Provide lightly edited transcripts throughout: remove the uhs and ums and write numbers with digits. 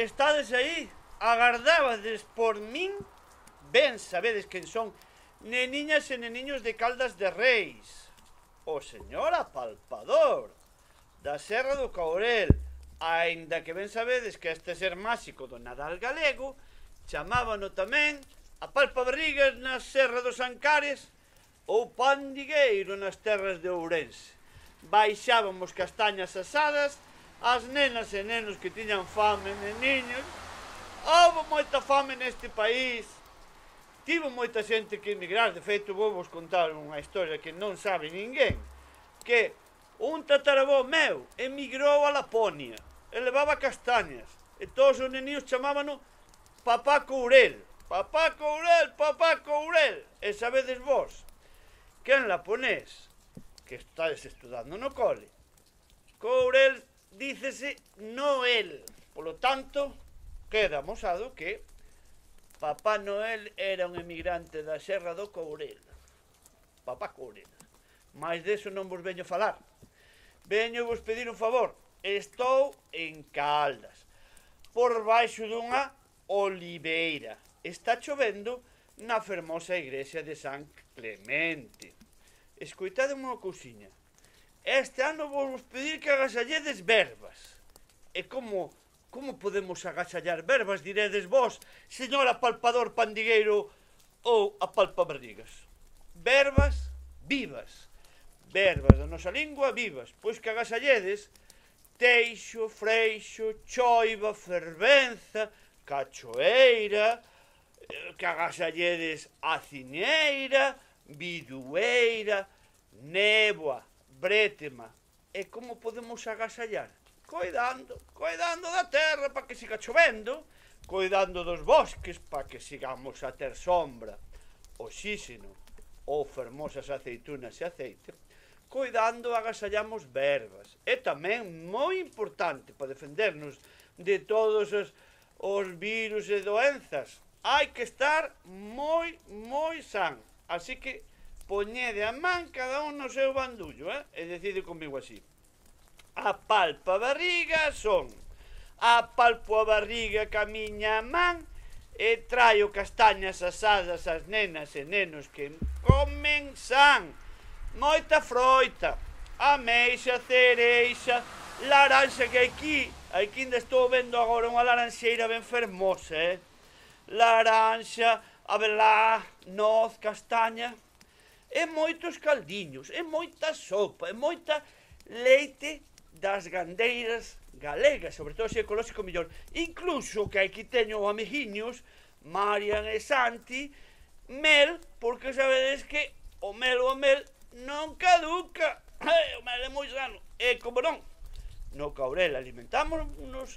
estades aí, agardabades por min, ben sabedes quen son, neniñas e neniños de Caldas de Reis, o señor apalpador da Serra do Courel, aínda que ben sabedes que este ser máxico do Nadal galego chamábano tamén apalpabarrigas na Serra dos Ancares ou pandigueiro nas terras de Ourense. Baixábamos castañas asadas, as nenas e nenos que tiñan fame, neniños. Houve moita fame neste país, tivo moita xente que emigrar. De feito, vou vos contar unha historia que non sabe ninguén, que un tatarabó meu emigrou a Laponia e levaba castañas, e todos os neniños chamábano Papá Courel, Papá Courel, Papá Courel. E sabedes vos que en laponés, que estades estudando no cole, Courel dícese Noel. Polo tanto, queda amosado que Papá Noel era un emigrante da Serra do Courel. Papá Courel. Mais deso non vos veño falar. Veño vos pedir un favor. Estou en Caldas, por baixo dunha oliveira. Está chovendo na fermosa igrexa de San Clemente. Escoitade unha cousiña. Este ano vos pedir que agasalledes verbas. E como podemos agasallar verbas, diredes vos, señor apalpador pandigueiro ou apalpabarrigas? Verbas vivas. Verbas da nosa lingua vivas. Pois que agasalledes teixo, freixo, choiva, fervenza, cachoeira, que agasalledes aciñeira, bidueira, néboa, brétema. E como podemos agasallar? Coidando da terra para que siga chovendo, coidando dos bosques para que sigamos a ter sombra, oxígeno ou fermosas aceitunas e aceite. Coidando agasallamos verbas. E tamén moi importante para defendernos de todos os virus e doenzas, hai que estar moi san. Así que poñede a man cada un no seu bandullo, e decide comigo así. Apalpa a barriga son, apalpo a barriga ca miña man e traio castañas asadas ás nenas e nenos que comen san. Moita froita, ameixa, cereixa, laranxa, que aquí ainda estou vendo agora unha laranxeira ben fermosa, laranxa, abelá, noz, castaña, e moitos caldiños, e moita sopa, e moita leite das gandeiras galegas, sobre todo se ecolóxico mellor. Incluso que aquí teño amiguiños, Marian e Santi, mel, porque sabedes que o mel non caduca, o mel é moi sano. E como non, no Courel alimentámonos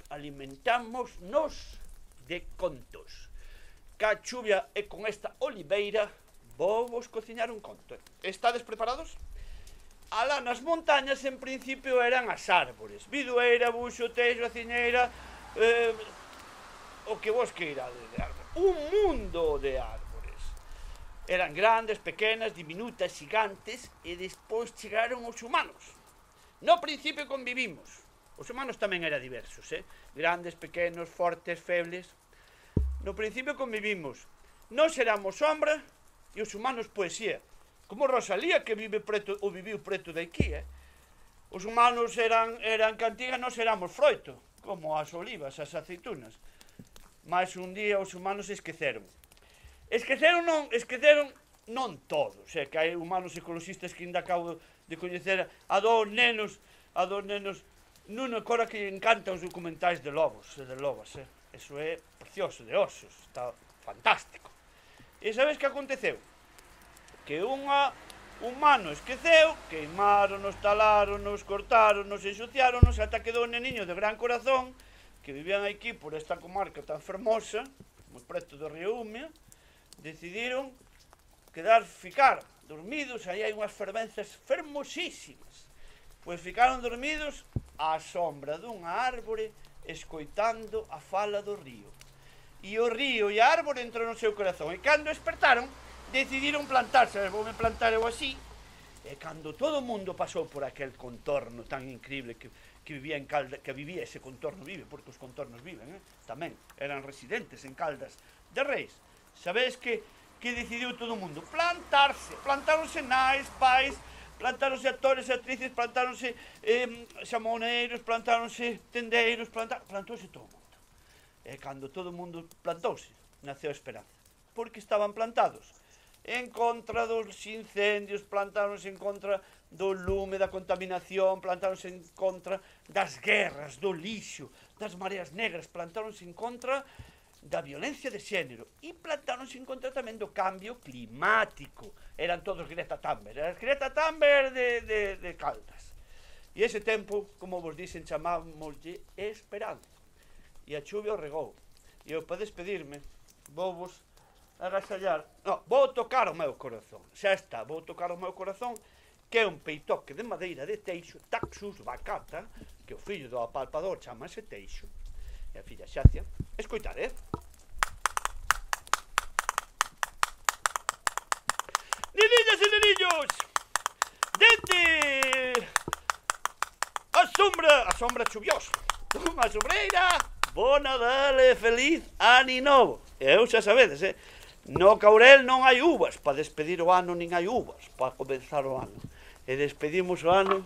de contos. Ca chuvia e con esta oliveira vou vos cociñar un conto. Estades preparados? Alá nas montañas en principio eran as árbores, bidueira, buxo, teixo, aciñeira, o que vos queirades de árbores. Un mundo de árbores. Eran grandes, pequenas, diminutas, gigantes, e despois chegaron os humanos. No principio convivimos. Os humanos tamén eran diversos, grandes, pequenos, fortes, febles. No principio convivimos. Nós éramos sombra e os humanos poesía. Como Rosalía, que viviu preto de aquí, Os humanos eran cantiga, nós éramos froito, como as olivas, as aceitunas. Mas un día os humanos esqueceron. Esqueceron non todos, que hai humanos ecologistas que ainda acabo de coñecer a dos nenos, Nuno Cora, que encanta os documentais de lobos e de lobas, Eso é precioso, de osos, está fantástico. E sabes que aconteceu? Que un humano esqueceu, queimáronos, taláronos, cortáronos, ensuciáronos, ata quedou un neniño de gran corazón que vivían aquí por esta comarca tan fermosa, moi preto do río Umia. Decidiron ficar dormidos, aí hai unhas fervenzas fermosísimas. Pois ficaron dormidos á sombra dunha árbore, escoitando a fala do río. E o río e a árbore entrou no seu corazón, e cando despertaron, decidiron plantarse. Voume plantar eu así, e cando todo o mundo pasou por aquel contorno tan increíble que vivía en Caldas, que vivía ese contorno vive, porque os contornos viven, tamén eran residentes en Caldas de Reis. Sabedes que decidiu todo o mundo? Plantáronse nais, pais, plantáronse actores e actrices, plantáronse xamoneiros, plantáronse tendeiros, plantouse todo o mundo. E cando todo o mundo plantouse, naceu a esperanza, porque estaban plantados en contra dos incendios, plantáronse en contra do lume, da contaminación, plantáronse en contra das guerras, do lixo, das mareas negras, plantáronse en contra da violencia de xénero e plantáronse en contra tamén do cambio climático. Eran todos Greta Thunberg, era Greta Thunberg de Caldas. E ese tempo, como vos dixen, chamámoslle esperanza. E a chuvia o regou. E eu, para despedirme, vou vos agasallar, vou tocar o meu corazón, xa está, vou tocar o meu corazón, que é un peitoque de madeira de teixo, Taxus bacata, que o fillo do apalpador chamase Teixo, e a filla Xacia. Escoitar, Neniñas e neniños, dende a sombra chuviosa dunha sobreira, bo Nadal e feliz Ani Novo. E eu xa sabedes, no Caurel non hai uvas, para despedir o ano nin hai uvas, para comenzar o ano. E despedimos o ano,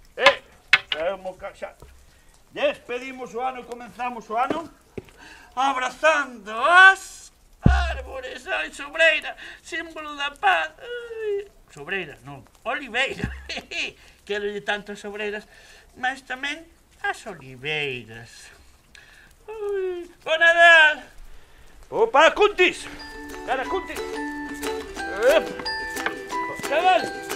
despedimos o ano e comenzamos o ano abrazando as árbores, ai, sobreira, símbolo da paz. Sobreira, non, oliveira, quero de tantas sobreiras, mas tamén as oliveiras. Bo Nadal! Para Cuntis! Para Cuntis! Nadal!